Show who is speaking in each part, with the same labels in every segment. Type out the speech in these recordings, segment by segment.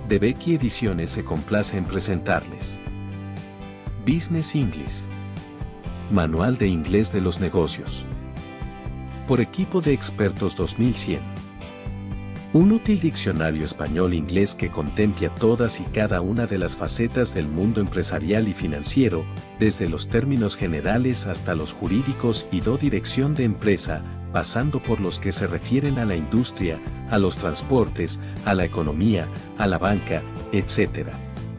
Speaker 1: de Becky Ediciones se complace en presentarles Business English, Manual de Inglés de los Negocios, por Equipo de Expertos 2100. Un útil diccionario español-inglés que contempla todas y cada una de las facetas del mundo empresarial y financiero, desde los términos generales hasta los jurídicos y dirección de empresa, pasando por los que se refieren a la industria, a los transportes, a la economía, a la banca, etc.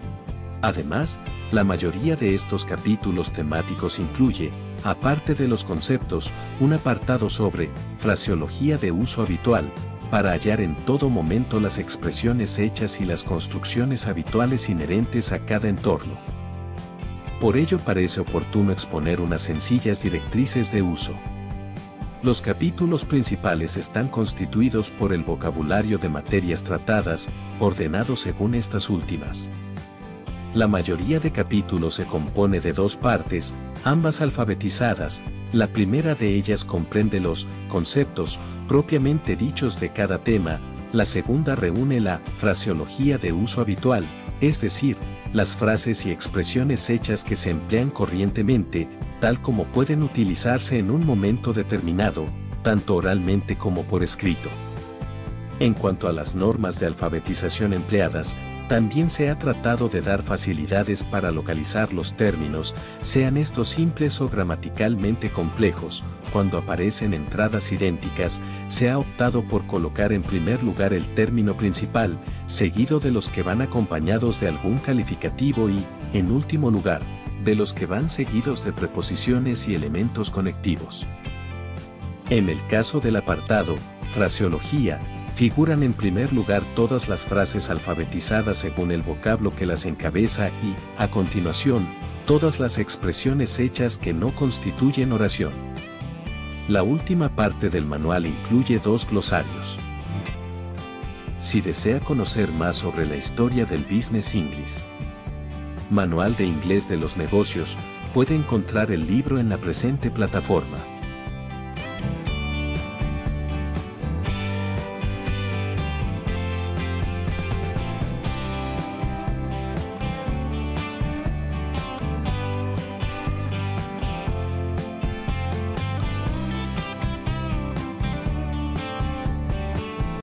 Speaker 1: Además, la mayoría de estos capítulos temáticos incluye, aparte de los conceptos, un apartado sobre fraseología de uso habitual, para hallar en todo momento las expresiones hechas y las construcciones habituales inherentes a cada entorno. Por ello parece oportuno exponer unas sencillas directrices de uso. Los capítulos principales están constituidos por el vocabulario de materias tratadas, ordenado según estas últimas. La mayoría de capítulos se compone de dos partes, ambas alfabetizadas. La primera de ellas comprende los conceptos propiamente dichos de cada tema, la segunda reúne la fraseología de uso habitual, es decir, las frases y expresiones hechas que se emplean corrientemente, tal como pueden utilizarse en un momento determinado, tanto oralmente como por escrito. En cuanto a las normas de alfabetización empleadas, también se ha tratado de dar facilidades para localizar los términos, sean estos simples o gramaticalmente complejos. Cuando aparecen entradas idénticas, se ha optado por colocar en primer lugar el término principal, seguido de los que van acompañados de algún calificativo y, en último lugar, de los que van seguidos de preposiciones y elementos conectivos. En el caso del apartado, fraseología, figuran en primer lugar todas las frases alfabetizadas según el vocablo que las encabeza y, a continuación, todas las expresiones hechas que no constituyen oración. La última parte del manual incluye dos glosarios. Si desea conocer más sobre la historia del Business English, Manual de Inglés de los Negocios, puede encontrar el libro en la presente plataforma.